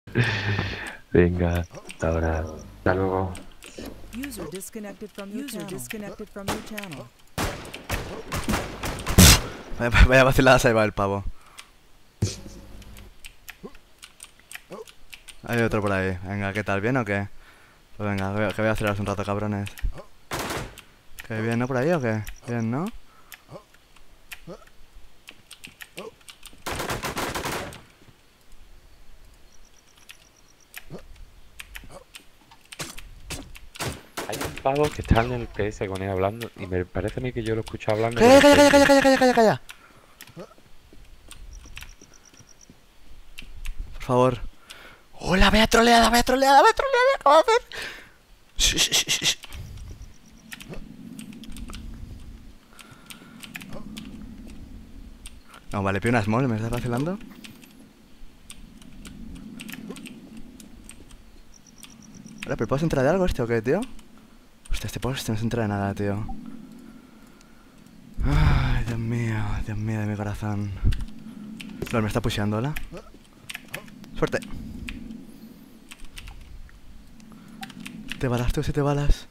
Venga, hasta ahora. Hasta luego. User disconnected from your channel. Vaya vacilada se va el pavo. Hay otro por ahí. Venga, ¿qué tal? ¿Bien o qué? Pues venga, que voy a aceleraros un rato, cabrones. ¿Qué bien, no por ahí o qué? Bien, ¿no? Hay un pavo que está en el PS con él hablando y me parece a mí que yo lo escucho hablando con ¡Calla, el calla, calla, PS. calla, calla, calla, calla, calla! Por favor. ¡Hola, vaya troleada, vaya troleada, vaya troleada! ¿Qué va a hacer? Shh, shh, shh, shh. No, vale, pido una small, ¿me estás vacilando? Hola, ¿pero puedo entrar de algo este o qué, tío? Hostia, este post no se entra de nada, tío. Ay, Dios mío de mi corazón. Lol, me está pusheando, ¿hola? Suerte. Siete balas, tío, 7 balas.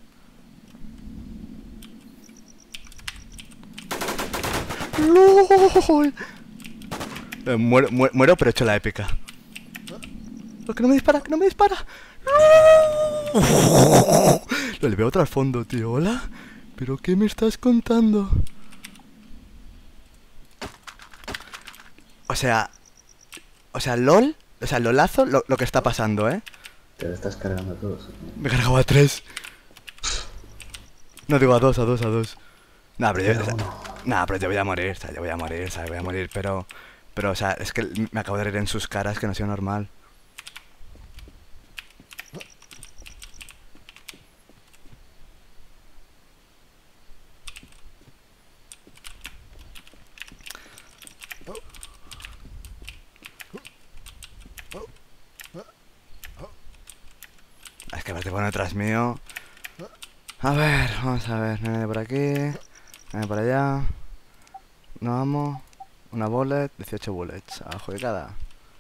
¡Lol! Muero, pero he hecho la épica. ¡Oh, que no me dispara, que no me dispara! ¡No! Le veo otro al fondo, tío. ¿Hola? ¿Pero qué me estás contando? O sea... O sea, LOL... O sea, lolazo lo que está pasando, ¿eh? Te lo estás cargando a todos. Me he cargado a 3. No, digo a 2, a 2, a 2. Nah, pero yo... O sea, nah, pero yo voy a morir, o sea, yo voy a morir, o sea, voy a morir, pero... Pero, o sea, es que me acabo de reír en sus caras que no ha sido normal. Es que me estoy poniendo detrás mío. A ver, vamos a ver. Viene por aquí. Viene por allá. No vamos. Una bullet, 18 bullets. Abajo de cada.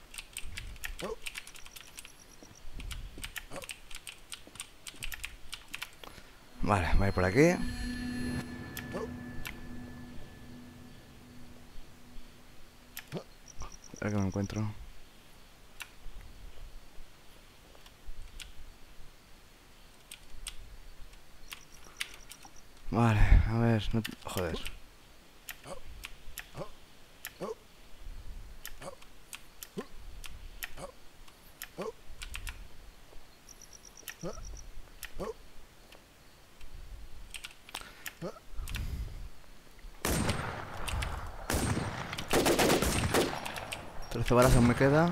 Vale, voy a ir por aquí. A ver qué me encuentro. Vale, a ver. No... Joder. Trece balas aún me queda.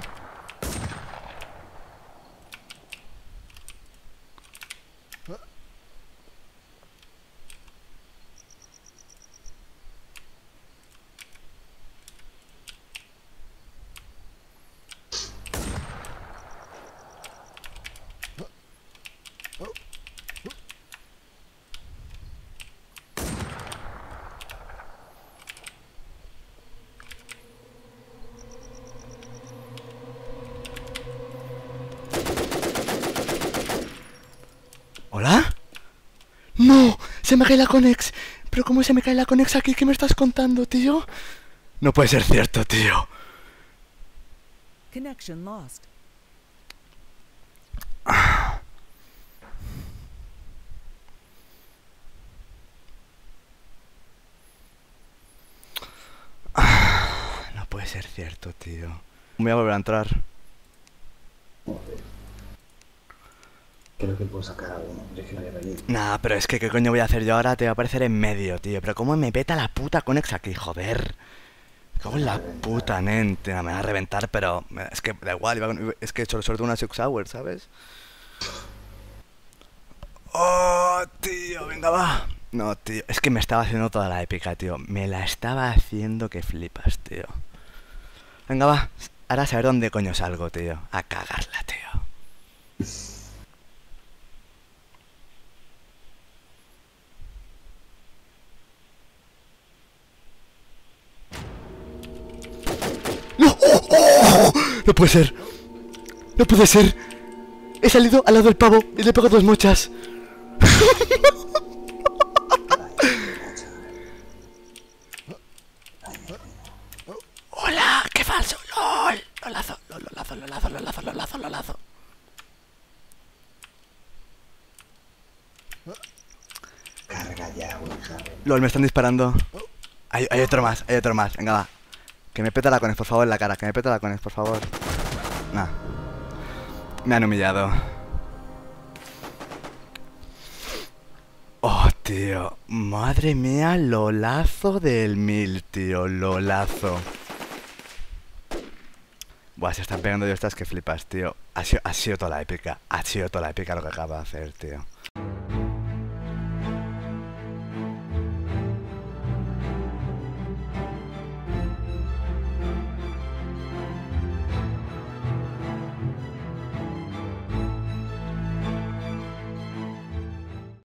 ¿Hola? ¡No! ¡Se me cae la Conex! ¿Pero cómo se me cae la Conex aquí? ¿Qué me estás contando, tío? No puede ser cierto, tío. Connection lost. No puede ser cierto, tío. Voy a volver a entrar. Creo que puedo sacar alguno. Yo es que no voy a venir. Nah, pero es que ¿qué coño voy a hacer yo ahora? Te voy a aparecer en medio, tío. Pero ¿cómo me peta la puta Conex aquí, joder? Me cago en la puta, nen. Tío, me va a reventar, pero... Es que da igual, es que sobre todo una 6 hour, ¿sabes? ¡Oh, tío! Venga, va. No, tío. Es que me estaba haciendo toda la épica, tío. Me la estaba haciendo que flipas, tío. Venga, va. Ahora a saber dónde coño salgo, tío. A cagarla, tío. ¡No! ¡Oh, oh! ¡No puede ser! ¡No puede ser! He salido al lado del pavo y le pego 2 mochas. ¡Hola! ¡Qué falso! ¡Lol! ¡Lolazo! ¡Lolazo! ¡Lolazo! ¡Lolazo! ¡Lolazo! ¡Lolazo! Carga ya, Ouija. LOL, me están disparando. Hay otro más, hay otro más. Venga, va. Que me peta la cones, por favor, en la cara. Que me peta la cones, por favor. Nah. Me han humillado. Oh, tío. Madre mía, lolazo del 1000, tío. Lolazo. Buah, se están pegando de estas que flipas, tío. Ha sido toda la épica. Ha sido toda la épica lo que acaba de hacer, tío.